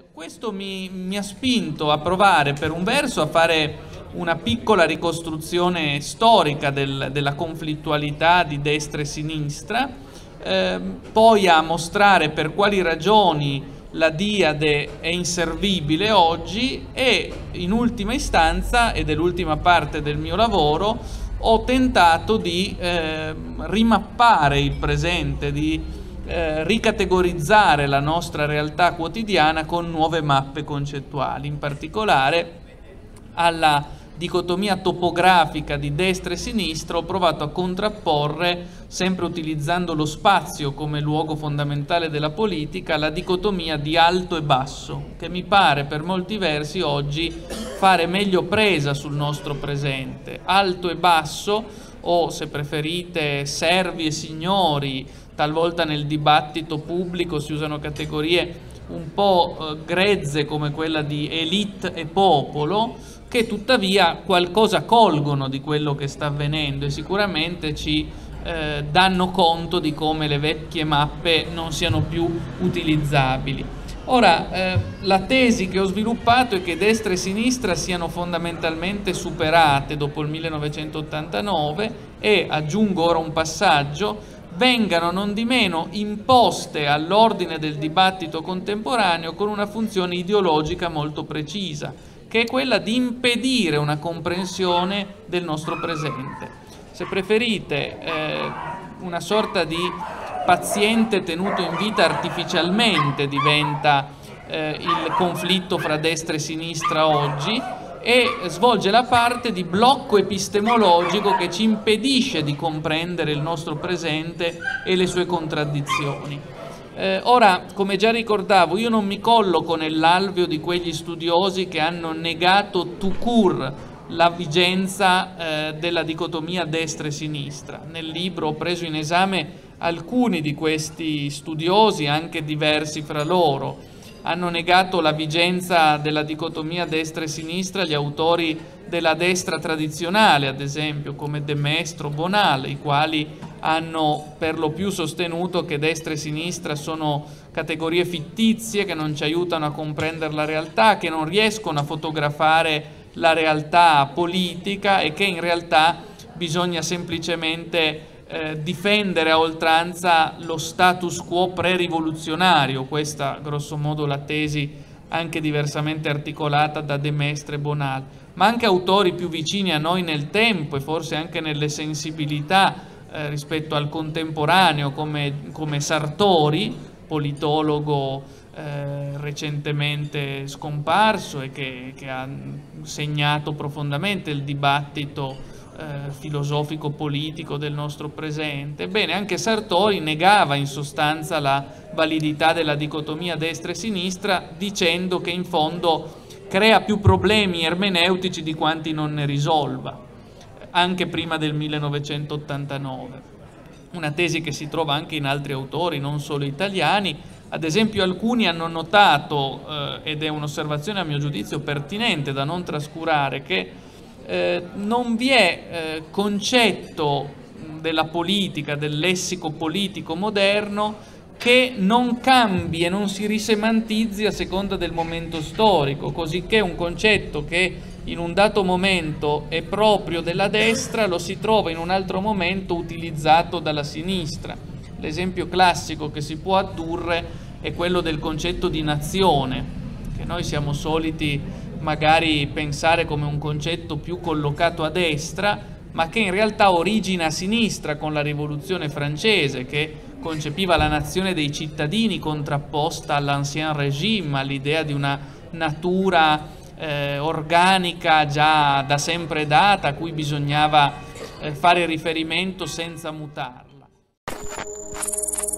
Questo mi ha spinto a provare per un verso a fare una piccola ricostruzione storica della conflittualità di destra e sinistra, poi a mostrare per quali ragioni la Diade è inservibile oggi e in ultima istanza, ed è l'ultima parte del mio lavoro, ho tentato di rimappare il presente, di ricategorizzare la nostra realtà quotidiana con nuove mappe concettuali, in particolare alla dicotomia topografica di destra e sinistra ho provato a contrapporre, sempre utilizzando lo spazio come luogo fondamentale della politica, la dicotomia di alto e basso, che mi pare per molti versi oggi fare meglio presa sul nostro presente. Alto e basso, o se preferite servi e signori, talvolta nel dibattito pubblico si usano categorie un po' grezze come quella di elite e popolo, che tuttavia qualcosa colgono di quello che sta avvenendo e sicuramente ci danno conto di come le vecchie mappe non siano più utilizzabili. Ora, la tesi che ho sviluppato è che destra e sinistra siano fondamentalmente superate dopo il 1989 e, aggiungo ora un passaggio, vengano non di meno imposte all'ordine del dibattito contemporaneo con una funzione ideologica molto precisa, che è quella di impedire una comprensione del nostro presente. Se preferite, una sorta di paziente tenuto in vita artificialmente diventa il conflitto fra destra e sinistra oggi, e svolge la parte di blocco epistemologico che ci impedisce di comprendere il nostro presente e le sue contraddizioni. Ora, come già ricordavo, io non mi colloco nell'alveo di quegli studiosi che hanno negato tout court la vigenza della dicotomia destra e sinistra. Nel libro ho preso in esame alcuni di questi studiosi, anche diversi fra loro. Hanno negato la vigenza della dicotomia destra e sinistra gli autori della destra tradizionale, ad esempio, come De Maistre o Bonal, i quali hanno per lo più sostenuto che destra e sinistra sono categorie fittizie che non ci aiutano a comprendere la realtà, che non riescono a fotografare la realtà politica e che in realtà bisogna semplicemente difendere a oltranza lo status quo pre-rivoluzionario. Questa grosso modo la tesi anche diversamente articolata da De Maistre e Bonal, ma anche autori più vicini a noi nel tempo e forse anche nelle sensibilità rispetto al contemporaneo come Sartori, politologo recentemente scomparso e che ha segnato profondamente il dibattito filosofico-politico del nostro presente. Bene, anche Sartori negava in sostanza la validità della dicotomia destra e sinistra, dicendo che in fondo crea più problemi ermeneutici di quanti non ne risolva, anche prima del 1989. Una tesi che si trova anche in altri autori, non solo italiani. Ad esempio alcuni hanno notato, ed è un'osservazione a mio giudizio pertinente da non trascurare, che non vi è concetto della politica, del lessico politico moderno che non cambi e non si risemantizzi a seconda del momento storico, cosicché un concetto che in un dato momento è proprio della destra lo si trova in un altro momento utilizzato dalla sinistra. L'esempio classico che si può addurre è quello del concetto di nazione, che noi siamo soliti magari pensare come un concetto più collocato a destra, ma che in realtà origina a sinistra con la Rivoluzione francese, che concepiva la nazione dei cittadini contrapposta all'ancien régime, all'idea di una natura organica già da sempre data, a cui bisognava fare riferimento senza mutarla.